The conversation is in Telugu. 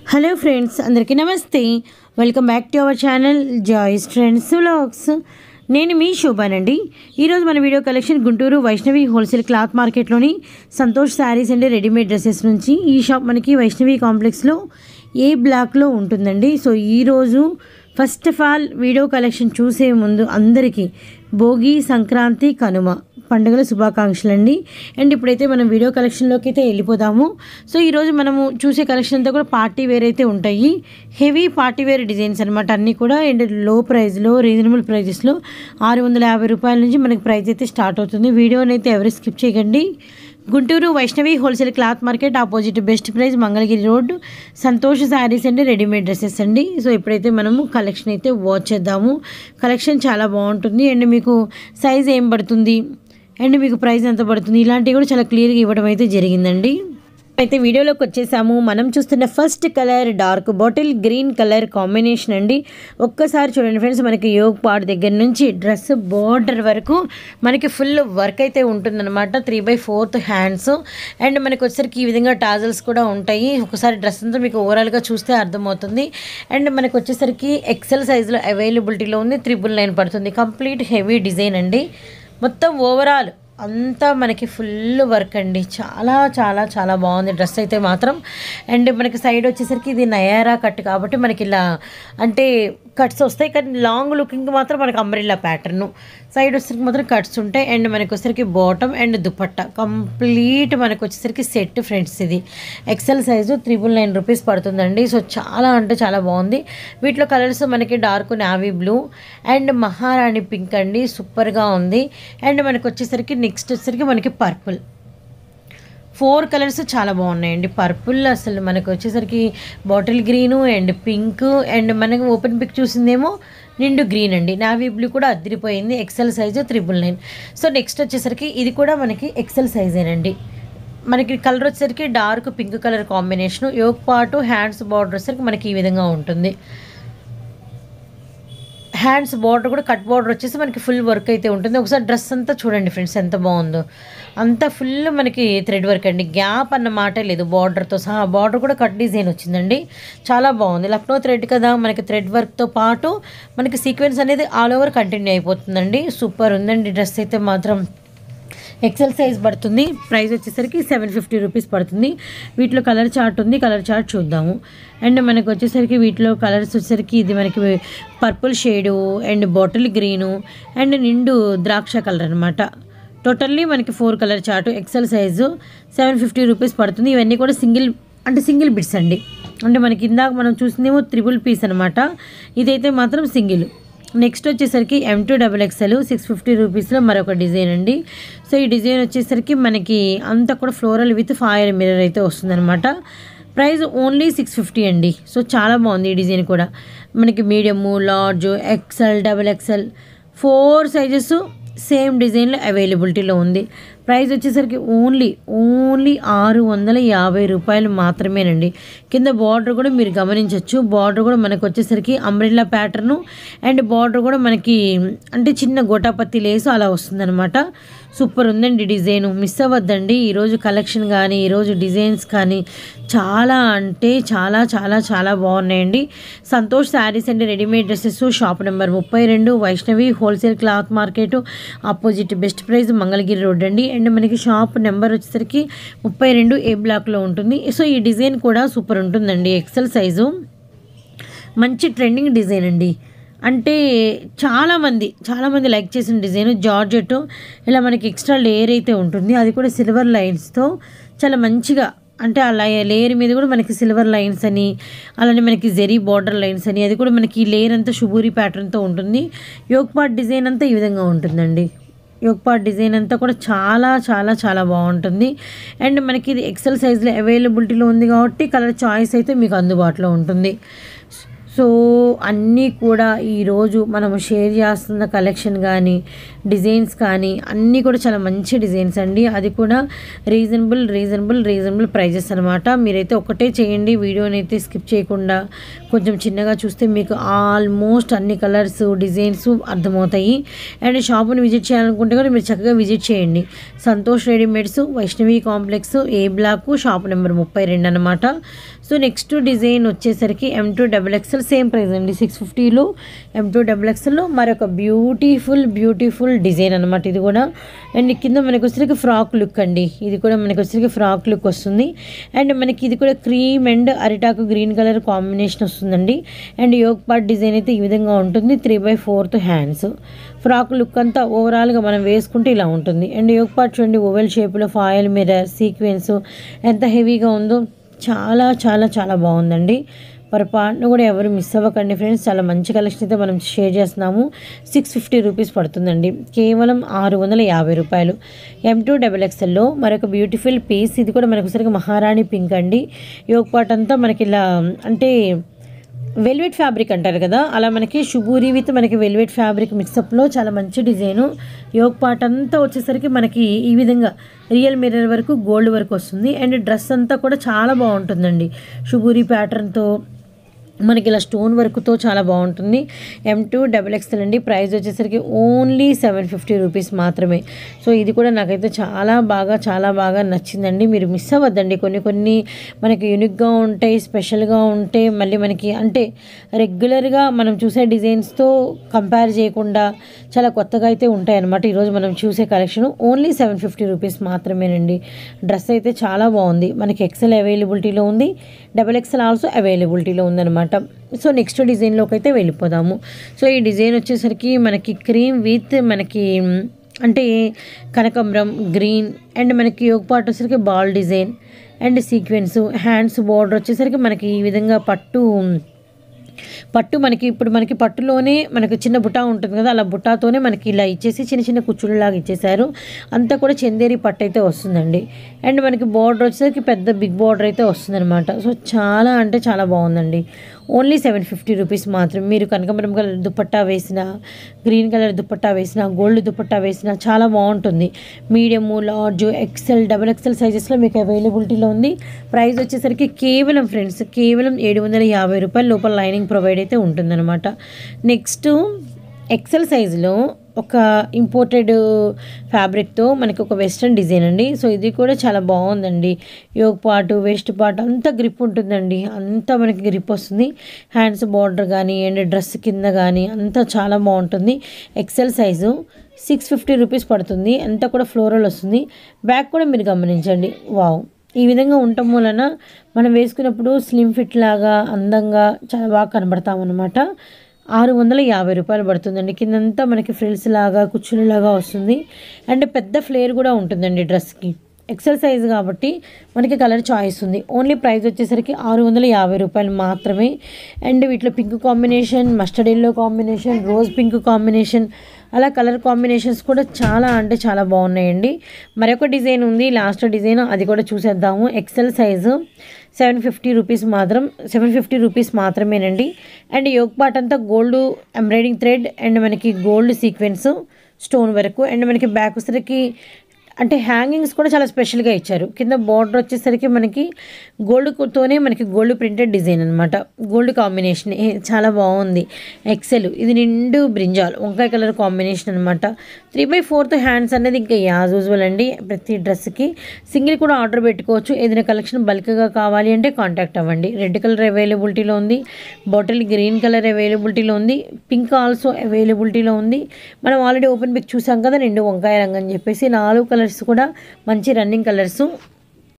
హలో ఫ్రెండ్స్, అందరికీ నమస్తే. Welcome back to our channel Joy's trends vlogs. నేను మీ శోభానండి. ఈరోజు మన video collection Guntur Vaishnavi wholesale cloth మార్కెట్లోని Santosh sarees and readymade dresses నుంచి. ఈ షాప్ మనకి వైష్ణవి కాంప్లెక్స్లో ఏ బ్లాక్లో ఉంటుందండి. సో ఈరోజు first of all video collection చూసే ముందు అందరికీ భోగి, సంక్రాంతి, కనుమ పండుగల శుభాకాంక్షలు అండి. అండ్ ఇప్పుడైతే మనం వీడియో కలెక్షన్లోకి అయితే వెళ్ళిపోదాము. సో ఈరోజు మనము చూసే కలెక్షన్ అంతా కూడా పార్టీ వేర్ అయితే ఉంటాయి. హెవీ పార్టీ వేర్ డిజైన్స్ అనమాట అన్నీ కూడా. అండ్ లో ప్రైస్లో, రీజనబుల్ ప్రైజెస్లో 650 రూపాయల నుంచి మనకి ప్రైస్ అయితే స్టార్ట్ అవుతుంది. వీడియోని అయితే ఎవరు స్కిప్ చేయకండి. Guntur Vaishnavi wholesale cloth market opposite best price, Mangalagiri road, Santosh sarees and readymade dresses అండి. సో ఇప్పుడైతే మనము కలెక్షన్ అయితే వాచ్ చేద్దాము. కలెక్షన్ చాలా బాగుంటుంది. అండ్ మీకు సైజ్ ఏం పడుతుంది అండ్ మీకు ప్రైస్ ఎంత పడుతుంది ఇలాంటివి కూడా చాలా క్లియర్గా ఇవ్వడం అయితే జరిగిందండి. అయితే వీడియోలోకి వచ్చేసాము. మనం చూస్తున్న first colour dark bottle green colour combination అండి. ఒక్కసారి చూడండి ఫ్రెండ్స్, మనకి యోగ్ పార్ట్ దగ్గర నుంచి డ్రెస్ బోర్డర్ వరకు మనకి ఫుల్ వర్క్ అయితే ఉంటుందన్నమాట. 3/4 హ్యాండ్స్. అండ్ మనకి వచ్చేసరికి ఈ విధంగా టాజల్స్ కూడా ఉంటాయి. ఒకసారి డ్రెస్ అంతా మీకు ఓవరాల్గా చూస్తే అర్థమవుతుంది. అండ్ మనకి వచ్చేసరికి ఎక్సెల్ సైజులో అవైలబిలిటీలో ఉంది. 999 పడుతుంది. కంప్లీట్ హెవీ డిజైన్ అండి. మొత్తం ఓవరాల్ అంతా మనకి ఫుల్ వర్క్ అండి. చాలా చాలా చాలా బాగుంది డ్రెస్ అయితే మాత్రం. అండ్ మనకి సైడ్ వచ్చేసరికి ఇది నయారా కట్ కాబట్టి మనకి ఇలా అంటే కట్స్ వస్తాయి. కానీ లాంగ్ లుకింగ్ మాత్రం మనకి అంబ్రెల్లా ప్యాటర్ను. సైడ్ వచ్చేసరికి మాత్రం కట్స్ ఉంటాయి. అండ్ మనకి వచ్చేసరికి బాటమ్ అండ్ దుపట్టా కంప్లీట్ మనకి వచ్చేసరికి సెట్ ఫ్రెండ్స్. ఇది ఎక్సెల్ సైజు 999 రూపీస్ పడుతుందండి. సో చాలా అంటే చాలా బాగుంది. వీటిలో కలర్స్ మనకి dark navy blue and maharani pink అండి. సూపర్గా ఉంది. అండ్ మనకి వచ్చేసరికి నెక్స్ట్ వచ్చేసరికి మనకి పర్పుల్. 4 కలర్స్ చాలా బాగున్నాయండి. పర్పుల్ అసలు మనకు వచ్చేసరికి bottle green and pink and మనకి ఓపెన్ పిక్ చూసిందేమో నిండు గ్రీన్ అండి. నావీ బ్లూ కూడా అదిరిపోయింది. XL size 999. సో నెక్స్ట్ వచ్చేసరికి ఇది కూడా మనకి ఎక్సెల్ సైజేనండి. మనకి కలర్ వచ్చేసరికి dark pink colour combination. Yoke పాటు హ్యాండ్స్ బార్డర్ వచ్చేసరికి మనకి ఈ విధంగా ఉంటుంది. హ్యాండ్స్ బార్డర్ కూడా కట్ బార్డర్ వచ్చేసి మనకి ఫుల్ వర్క్ అయితే ఉంటుంది. ఒకసారి డ్రెస్ అంతా చూడండి ఫ్రెండ్స్ ఎంత బాగుందో. అంతా ఫుల్ మనకి థ్రెడ్ వర్క్ అండి. గ్యాప్ అన్న మాట లేదు. బార్డర్తో సహా బార్డర్ కూడా కట్ డిజైన్ వచ్చిందండి. చాలా బాగుంది. లక్నో థ్రెడ్ కదా, మనకి థ్రెడ్ వర్క్తో పాటు మనకి సీక్వెన్స్ అనేది ఆల్ ఓవర్ కంటిన్యూ అయిపోతుందండి. సూపర్ ఉందండి డ్రెస్ అయితే మాత్రం. ఎక్సెల్ సైజ్ పడుతుంది. ప్రైస్ వచ్చేసరికి 750 రూపీస్ పడుతుంది. వీటిలో కలర్ చార్ట్ ఉంది. కలర్ చార్ట్ చూద్దాము. అండ్ మనకు వచ్చేసరికి వీటిలో కలర్స్ వచ్చేసరికి ఇది మనకి purple shade and bottle green and నిండు ద్రాక్ష కలర్ అనమాట. టోటల్లీ మనకి 4 colour chart. XL size 750 rupees పడుతుంది. ఇవన్నీ కూడా సింగిల్ బిట్స్ అండి. అంటే మనకి ఇందాక మనం చూసిందేమో 3 పీస్ అనమాట. ఇదైతే మాత్రం సింగిల్. నెక్స్ట్ వచ్చేసరికి M2XXL 650 రూపీస్లో మరొక డిజైన్ అండి. సో ఈ డిజైన్ వచ్చేసరికి మనకి అంతా కూడా ఫ్లోరల్ విత్ ఫాయిల్ మిర్రర్ అయితే వస్తుందన్నమాట. ప్రైస్ ఓన్లీ 650 అండి. సో చాలా బాగుంది ఈ డిజైన్ కూడా. మనకి medium, large, XL, XXL 4 sizes same డిజైన్లో అవైలబిలిటీలో ఉంది. ప్రైస్ వచ్చేసరికి ఓన్లీ 650 రూపాయలు మాత్రమేనండి. కింద బార్డర్ కూడా మీరు గమనించవచ్చు. బార్డర్ కూడా మనకు వచ్చేసరికి అంబ్రెల్లా ప్యాటర్ను అండ్ బార్డర్ కూడా మనకి అంటే చిన్న గోటాపత్తి లేసు అలా వస్తుందన్నమాట. సూపర్ ఉందండి డిజైను. మిస్ అవ్వద్దండి. ఈరోజు కలెక్షన్ కానీ ఈరోజు డిజైన్స్ కానీ చాలా అంటే చాలా చాలా చాలా బాగున్నాయండి. Santosh sarees and readymade dresses, shop number 32, Vaishnavi wholesale cloth market opposite best price, Mangalagiri road అండి. అండ్ మనకి షాప్ నెంబర్ వచ్చేసరికి 32 ఏ బ్లాక్లో ఉంటుంది. సో ఈ డిజైన్ కూడా సూపర్ ఉంటుందండి. ఎక్సెల్ సైజు మంచి ట్రెండింగ్ డిజైన్ అండి. అంటే చాలామంది లైక్ చేసిన డిజైన్. జార్జెట్ ఇలా మనకి ఎక్స్ట్రా లేయర్ అయితే ఉంటుంది. అది కూడా సిల్వర్ లైన్స్తో చాలా మంచిగా, అంటే ఆ లేయర్ మీద కూడా మనకి సిల్వర్ లైన్స్ అని, అలానే మనకి జెరీ బార్డర్ లైన్స్ అని, అది కూడా మనకి లేయర్ అంతా షుబూరి ప్యాటర్న్తో ఉంటుంది. యోగ్ పార్ట్ డిజైన్ అంతా ఈ విధంగా ఉంటుందండి. యోగ్ పార్ట్ డిజైన్ అంతా కూడా చాలా చాలా చాలా బాగుంటుంది. అండ్ మనకి ఇది ఎక్సెల్ సైజ్లో అవైలబిలిటీలో ఉంది కాబట్టి కలర్ చాయిస్ అయితే మీకు అందుబాటులో ఉంటుంది. సో అన్నీ కూడా ఈరోజు మనము షేర్ చేస్తున్న కలెక్షన్ కానీ డిజైన్స్ కానీ అన్నీ కూడా చాలా మంచి డిజైన్స్ అండి. అది కూడా రీజనబుల్ ప్రైజెస్ అనమాట. మీరైతే ఒకటే చేయండి, వీడియోని అయితే స్కిప్ చేయకుండా కొంచెం చిన్నగా చూస్తే మీకు ఆల్మోస్ట్ అన్ని కలర్స్ డిజైన్స్ అర్థమవుతాయి. అండ్ షాపుని విజిట్ చేయాలనుకుంటే కూడా మీరు చక్కగా విజిట్ చేయండి. Santosh readymades, Vaishnavi complex, A block, shop number 32 అనమాట. సో నెక్స్ట్ డిజైన్ వచ్చేసరికి M2XXL సేమ్ ప్రైస్ అండి 650లో M2XXLలో మరొక బ్యూటిఫుల్ డిజైన్ అనమాట ఇది కూడా. అండ్ కింద మనకు వచ్చేసరికి ఫ్రాక్ లుక్ అండి, ఇది కూడా మనకు వచ్చేసరికి ఫ్రాక్ లుక్ వస్తుంది. అండ్ మనకి ఇది కూడా క్రీమ్ అండ్ అరిటాకు గ్రీన్ కలర్ కాంబినేషన్ వస్తుందండి. అండ్ యోగ్ పార్ట్ డిజైన్ అయితే ఈ విధంగా ఉంటుంది, 3/4 హ్యాండ్స్. ఫ్రాక్ లుక్ అంతా ఓవరాల్గా మనం వేసుకుంటే ఇలా ఉంటుంది. అండ్ యోగ్ పార్ట్ చూడండి ఓవెల్ షేప్లో ఫాయిల్ మిర్రర్ సీక్వెన్స్ ఎంత హెవీగా ఉందో, చాలా బాగుందండి. పొరపాటును కూడా ఎవరు మిస్ అవ్వకండి ఫ్రెండ్స్, చాలా మంచి కలెక్షన్ అయితే మనం షేర్ చేస్తున్నాము. 650 రూపీస్ పడుతుందండి, కేవలం 650 రూపాయలు. M2XXLలో మరొక బ్యూటిఫుల్ పీస్, ఇది కూడా మనకు సరిగ్గా మహారాణి పింక్ అండి. యోగ్ పార్ట్ అంతా మనకి ఇలా అంటే వెల్వెట్ ఫ్యాబ్రిక్ అంటారు కదా, అలా మనకి షుబూరి విత్ మనకి వెల్వెట్ ఫ్యాబ్రిక్ మిక్సప్లో చాలా మంచి డిజైను. యోగ్ పార్ట్ అంతా వచ్చేసరికి మనకి ఈ విధంగా రియల్ మిర్రర్ వరకు గోల్డ్ వరకు వస్తుంది. అండ్ డ్రెస్ అంతా కూడా చాలా బాగుంటుందండి, షుబూరి ప్యాటర్న్తో మనకి ఇలా స్టోన్ వర్క్తో చాలా బాగుంటుంది. M2XXL అండి, ప్రైస్ వచ్చేసరికి ఓన్లీ 750 రూపీస్ మాత్రమే. సో ఇది కూడా నాకైతే చాలా బాగా నచ్చిందండి. మీరు మిస్ అవ్వద్దండి, కొన్ని మనకి యూనిక్గా ఉంటాయి, స్పెషల్గా ఉంటాయి. మళ్ళీ మనకి అంటే రెగ్యులర్గా మనం చూసే డిజైన్స్తో కంపేర్ చేయకుండా చాలా కొత్తగా అయితే ఉంటాయి అన్నమాట. ఈరోజు మనం చూసే కలెక్షన్ ఓన్లీ 750 రూపీస్ మాత్రమేనండి. డ్రెస్ అయితే చాలా బాగుంది, మనకి XL అవైలబిలిటీలో ఉంది, XXL ఆల్సో అవైలబిలిటీలో ఉందన్నమాట. సో నెక్స్ట్ డిజైన్లోకి అయితే వెళ్ళిపోదాము. సో ఈ డిజైన్ వచ్చేసరికి మనకి క్రీమ్ విత్ మనకి అంటే కనకంబరం గ్రీన్ అండ్ మనకి యోగ్ పార్ట్ వచ్చేసరికి ball design and sequence hands border వచ్చేసరికి మనకి ఈ విధంగా పట్టు మనకి ఇప్పుడు మనకి పట్టులోనే మనకి చిన్న బుటా ఉంటుంది కదా, అలా బుటాతోనే మనకి ఇలా ఇచ్చేసి చిన్న కుచ్చుళ్ళలాగా ఇచ్చేసారు. అంతా కూడా చందేరి పట్టు అయితే వస్తుందండి. అండ్ మనకి బార్డర్ వచ్చేసరికి పెద్ద బిగ్ బార్డర్ అయితే వస్తుందన్నమాట. సో చాలా బాగుందండి. ఓన్లీ 750 రూపీస్ మాత్రం. మీరు కనకాంబరం కలర్ దుపట్టా వేసిన, గ్రీన్ కలర్ దుపట్టా వేసిన, గోల్డ్ దుపట్టా వేసిన చాలా బాగుంటుంది. మీడియము, లార్జ్, XL సైజెస్లో మీకు అవైలబిలిటీలో ఉంది. ప్రైస్ వచ్చేసరికి కేవలం 750 రూపాయల లోపల లైనింగ్ ప్రొవైడ్ అయితే ఉంటుందన్నమాట. నెక్స్ట్ XL సైజులో ఒక ఇంపోర్టెడ్ ఫ్యాబ్రిక్తో మనకి ఒక వెస్ట్రన్ డిజైన్ అండి. సో ఇది కూడా చాలా బాగుందండి. యోగ్ పార్ట్ వెస్ట్ పార్ట్ అంతా గ్రిప్ ఉంటుందండి, అంతా మనకి గ్రిప్ వస్తుంది. హ్యాండ్స్ బార్డర్ కానీ అండ్ డ్రెస్ కింద కానీ అంతా చాలా బాగుంటుంది. XL సైజు 650 రూపీస్ పడుతుంది. అంతా కూడా ఫ్లోరల్ వస్తుంది. బ్యాక్ కూడా మీరు గమనించండి, వావ్ ఈ విధంగా ఉండటం వలన మనం వేసుకున్నప్పుడు స్లిమ్ ఫిట్ లాగా అందంగా చాలా బాగా కనబడతామన్నమాట. 650 రూపాయలు పడుతుందండి. కిందంతా మనకి ఫ్రిల్స్ లాగా కుచ్చులలాగా వస్తుంది. అండ్ పెద్ద ఫ్లేర్ కూడా ఉంటుందండి డ్రెస్కి. XL సైజ్ కాబట్టి మనకి కలర్ చాయిస్ ఉంది. ఓన్లీ ప్రైస్ వచ్చేసరికి 650 రూపాయలు మాత్రమే. అండ్ వీటిలో pink combination, mustard yellow combination, rose pink combination, అలా కలర్ కాంబినేషన్స్ కూడా చాలా బాగున్నాయండి. మరొక డిజైన్ ఉంది, లాస్ట్ డిజైన్, అది కూడా చూసేద్దాము. XL సైజు 750 రూపీస్ మాత్రమేనండి. అండ్ యోగ్ పార్ట్ అంతా గోల్డ్ ఎంబ్రాయిడింగ్ థ్రెడ్ అండ్ మనకి గోల్డ్ సీక్వెన్స్ స్టోన్ వరకు. అండ్ మనకి బ్యాక్ వచ్చేసరికి అంటే హ్యాంగింగ్స్ కూడా చాలా స్పెషల్గా ఇచ్చారు. కింద బార్డర్ వచ్చేసరికి మనకి గోల్డ్తోనే మనకి గోల్డ్ ప్రింటెడ్ డిజైన్ అనమాట, గోల్డ్ కాంబినేషన్ చాలా బాగుంది. XL ఇది నిండు బ్రింజాల్ వంకాయ కలర్ కాంబినేషన్ అనమాట. 3/4 హ్యాండ్స్ అనేది ఇంకా యాజ్ యూజువల్ అండి. ప్రతి డ్రెస్కి సింగిల్ కూడా ఆర్డర్ పెట్టుకోవచ్చు. ఏదైనా కలెక్షన్ బల్క్గా కావాలి అంటే కాంటాక్ట్ అవ్వండి. రెడ్ కలర్ అవైలబిలిటీలో ఉంది, బాటిల్ గ్రీన్ కలర్ అవైలబిలిటీలో ఉంది, పింక్ ఆల్సో అవైలబిలిటీలో ఉంది. మనం ఆల్రెడీ ఓపెన్ పిక్ చూసాం కదా, నిండు వంకాయ రంగు అని చెప్పేసి 4 కలర్స్ కూడా మంచి రన్నింగ్ కలర్స్.